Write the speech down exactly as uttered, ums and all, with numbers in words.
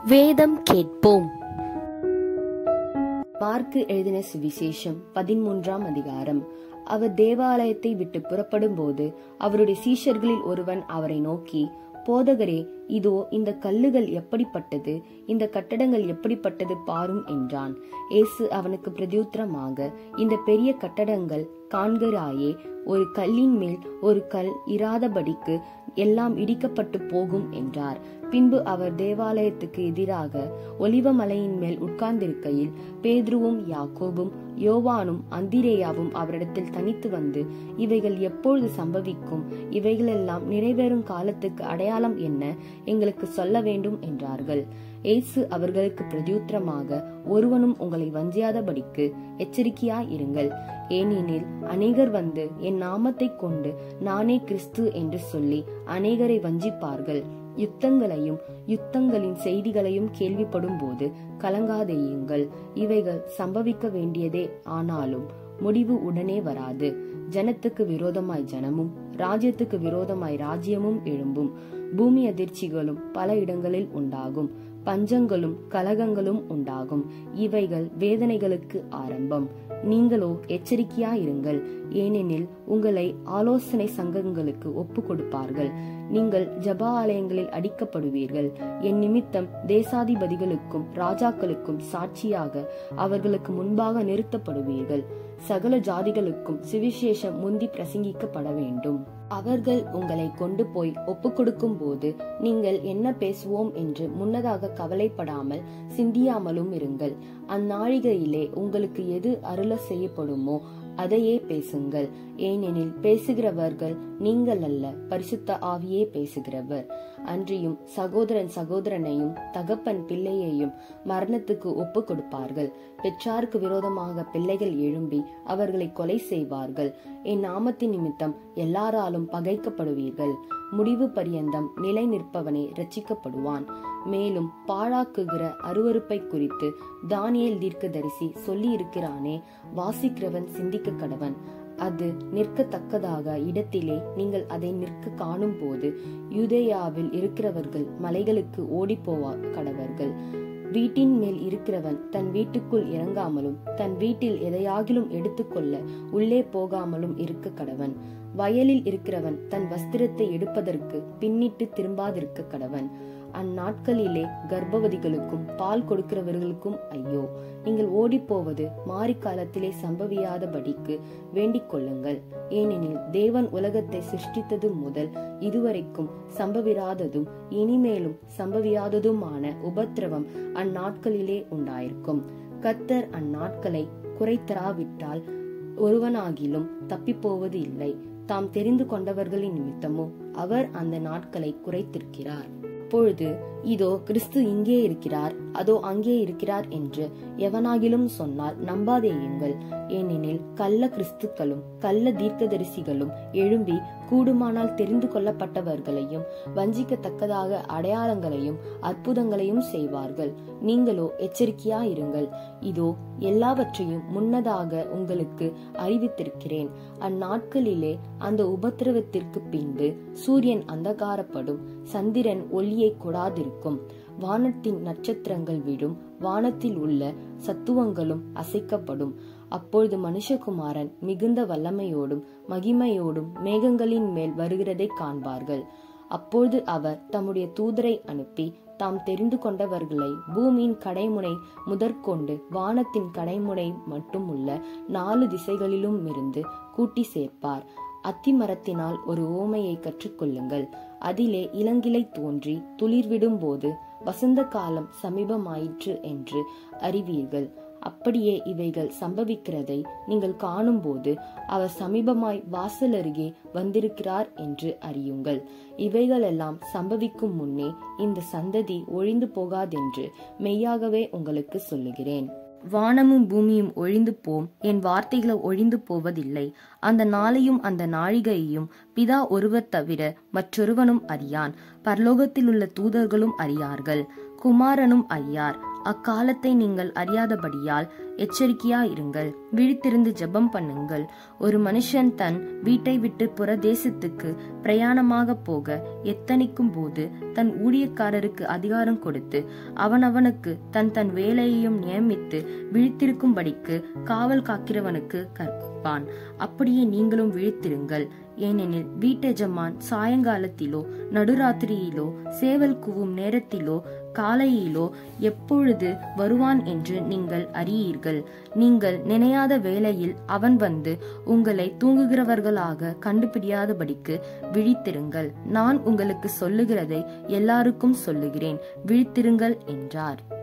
வேதம் கேட்போம். மார்க்கு எழுதின சுவிசேஷம் பதிமூன்றாம் அதிகாரம். அவர் தேவாலயத்தை விட்டு புறப்படும் போது அவருடைய சீஷர்களில் ஒருவன் அவரை நோக்கி, போதகரே, இதோ இந்த கல்லுகள் எப்படிப்பட்டது, இந்த கட்டடங்கள் எப்படிப்பட்டது பாரும் என்றான். இயேசு அவனுக்கு பிரதியுத்தரமாக, இந்த பெரிய கட்டடங்கள் காண்கிறாயே, ஒரு கல்லின் மேல் ஒரு கல் இராதபடிக்கு எல்லாம் இடிக்கப்பட்டு போகும் என்றார். பின்பு அவர் தேவாலயத்துக்கு எதிராக ஒலிவமலையின் மேல் உட்கார்ந்திருக்கையில் பேதுருவும் யாக்கோபும் யோவானும் அந்திரேயாவும் அவரிடத்தில் தனித்து வந்து, இவைகள் எப்பொழுது சம்பவிக்கும், இவைகளெல்லாம் நிறைவேறும் காலத்துக்கு அடையாளம் என்ன, எங்களுக்கு சொல்ல வேண்டும் என்றார்கள். இயேசு அவர்களுக்கு பிரதியுத்தரமாக, ஒருவனும் உங்களை வஞ்சியாதபடிக்கு எச்சரிக்கையாய் இருங்கள். ஏனெனில் அநேகர் வந்து என் நாமத்தை கொண்டு நானே கிறிஸ்து என்று சொல்லி அநேகரை வஞ்சிப்பார்கள். யுத்தங்களையும் யுத்தங்களின் செய்திகளையும் கேள்விப்படும் போது கலங்காதேயுங்கள். இவைகள் சம்பவிக்க வேண்டியதே, ஆனாலும் முடிவு உடனே வராது. ஜனத்துக்கு விரோதமாய் ஜனமும் ராஜ்யத்துக்கு விரோதமாய் ராஜ்யமும் எழும்பும். பூமி அதிர்ச்சிகளும் பல இடங்களில் உண்டாகும். பஞ்சங்களும் கலகங்களும் உண்டாகும். இவைகள் வேதனைகளுக்கு ஆரம்பம். நீங்களோ எச்சரிக்கையாயிருங்கள். ஏனெனில் உங்களை ஆலோசனை சங்கங்களுக்கு ஒப்பு கொடுப்பார்கள். நீங்கள் ஜப ஆலயங்களில் அடிக்கப்படுவீர்கள். என் நிமித்தம் தேசாதிபதிகளுக்கும் ராஜாக்களுக்கும் சாட்சியாக அவர்களுக்கு முன்பாக நிறுத்தப்படுவீர்கள். சகல ஜாதிகளுக்கும் சுவிசேஷம் முந்தி பிரசங்கிக்கப்பட வேண்டும். அவர்கள் உங்களை கொண்டு போய் ஒப்பு கொடுக்கும் போது நீங்கள் என்ன பேசுவோம் என்று முன்னதாக கவலைப்படாமல் சிந்தியாமலும் இருங்கள். அந்நாழிகையிலே உங்களுக்கு எது அருள செய்யப்படுமோ அதையே பேசுங்கள். ஏனெனில் பேசுகிறவர்கள் நீங்கள் அல்ல, பரிசுத்த ஆவியே பேசுகிறவர். அன்றியும் சகோதரன் சகோதரனையும் தகப்பன் பிள்ளையையும் மரணத்துக்கு ஒப்பு கொடுப்பார்கள். பெற்றாருக்கு விரோதமாக பிள்ளைகள் எழும்பி அவர்களை கொலை செய்வார்கள். என் நாமத்தின் நிமித்தம் எல்லாராலும் பகைக்கப்படுவீர்கள். முடிவு பரியந்தம் நிலை நிற்பவனே ரட்சிக்கப்படுவான். மேலும் பாழாக்குகிற அருவருப்பை குறித்து தானியேல் தீர்க்கதரிசி சொல்லி இருக்கிறானே, வாசிக்கிறவன் சிந்திக்க கடவன். அது நிற்கத்தக்கதாக இடத்திலே நீங்கள் அதை நிற்க காணும் போது யூதேயாவில் இருக்கிறவர்கள் மலைகளுக்கு ஓடி போவா கடவர்கள். வீட்டின் மேல் இருக்கிறவன் தன் வீட்டுக்குள் இறங்காமலும் தன் வீட்டில் எதையாகிலும் எடுத்துக்கொள்ள உள்ளே போகாமலும் இருக்க கடவன். வயலில் இருக்கிறவன் தன் வஸ்திரத்தை எடுப்பதற்கு பின்னிட்டு திரும்பாதிருக்க கடவன். அந்நாட்களிலே கர்ப்பவதிகளுக்கும் பால் கொடுக்கிறவர்களுக்கும் ஐயோ! நீங்கள் ஓடி போவது மாறி காலத்திலே சம்பவியாதபடிக்கு வேண்டிக் கொள்ளுங்கள். ஏனெனில் தேவன் உலகத்தை சிருஷ்டித்தது முதல் இதுவரைக்கும் சம்பவிராததும் இனிமேலும் சம்பவியாததுமான உபத்திரவம் அந்நாட்களிலே உண்டாயிருக்கும். கர்த்தர் அந்நாட்களை குறைத்தராவிட்டால் ஒருவனாகிலும் தப்பி போவது இல்லை. தாம் தெரிந்து கொண்டவர்களின் நிமித்தமோ அவர் அந்த நாட்களை குறைத்திருக்கிறார். அப்பொழுது இதோ கிறிஸ்து இங்கே இருக்கிறார், அதோ அங்கே இருக்கிறார் என்று எவனாகிலும் சொன்னால் நம்பாதேயுங்கள். ஏனெனில் கள்ள கிறிஸ்துக்களும் கள்ள தீர்க்கதரிசிகளும் எழும்பி கூடுமானால் தெரிந்து கொள்ளப்பட்டவர்களையும் வஞ்சிக்கத்தக்கதாக அடையாளங்களையும் அற்புதங்களையும் செய்வார்கள். நீங்களோ எச்சரிக்கையாயிருங்கள். இதோ எல்லாவற்றையும் முன்னதாக உங்களுக்கு அறிவித்திருக்கிறேன். அந்நாட்களிலே அந்த உபத்திரவத்திற்கு பின்பு சூரியன் அந்தகாரப்படும், சந்திரன் ஒளியை கொடாதிருக்கும், வானத்தின் நட்சத்திரங்கள் விடும், வானத்தில் உள்ள சத்துவங்களும் அசைக்கப்படும். அப்பொழுது மனுஷகுமாரன் மிகுந்த வல்லமையோடும் மகிமையோடும் மேகங்களின் மேல் வருகிறதை காண்பார்கள். அப்பொழுது அவர் தம்முடைய தூதரை அனுப்பி தாம் தெரிந்து கொண்டவர்களை பூமியின் கடைமுனை முதற்கொண்டு வானத்தின் கடைமுனை மட்டும் உள்ள நாலு திசைகளிலும் இருந்து கூட்டி சேர்ப்பார். அத்திமரத்தினால் ஒரு ஓமையை கற்றுக்கொள்ளுங்கள். அதிலே இளங்கிளை தோன்றி துளிர்விடும் போது வசந்த காலம் சமீபமாயிற்று என்று அறிவீர்கள். அப்படியே இவைகள் சம்பவிக்கிறதை நீங்கள் காணும்போது அவர் சமீபமாய் வாசல் அருகே வந்திருக்கிறார் என்று அறியுங்கள். இவைகளெல்லாம் சம்பவிக்கும் முன்னே இந்த சந்ததி ஒழிந்து போகாதென்று மெய்யாகவே உங்களுக்கு சொல்லுகிறேன். வானமும் பூமியும் ஒழிந்து போம், என் வார்த்தைகளை ஒழிந்து போவதில்லை. அந்த நாளையும் அந்த நாழிகையையும் பிதா ஒருவர் தவிர மற்றொருவனும் அறியான், பரலோகத்தில் உள்ள தூதர்களும் அறியார்கள், குமாரனும் அறியார், அக்காலத்தை நீங்கள் அறியாதபடியால் எச்சரிக்கையாயிருங்கள், விழித்திருந்து ஜெபம் பண்ணுங்கள். ஒரு மனுஷன் தன் வீட்டை விட்டு புற தேசத்துக்கு பிரயாணமாக போக எத்தனிக்கும் போது தன் ஊழியக்காரருக்கு அதிகாரம் கொடுத்து அவனவனுக்கு தன் தன் வேலையையும் நியமித்து விழித்திருக்கும்படிக்கு காவல் காக்கிறவனுக்கு கற்பிப்பான். அப்படியே நீங்களும் விழித்திருங்கள். ஏனெனில் வீட்டெஜமான் சாயங்காலத்திலோ நடுராத்திரியிலோ சேவல் கூவும் நேரத்திலோ காலையிலோ எப்பொழுது வருவான் என்று நீங்கள் அறியீர்கள். நீங்கள் நினையாத வேளையில் அவன் வந்து உங்களை தூங்குகிறவர்களாக கண்டுபிடியாதபடிக்கு விழித்திருங்கள். நான் உங்களுக்கு சொல்லுகிறதை எல்லாருக்கும் சொல்லுகிறேன், விழித்திருங்கள் என்றார்.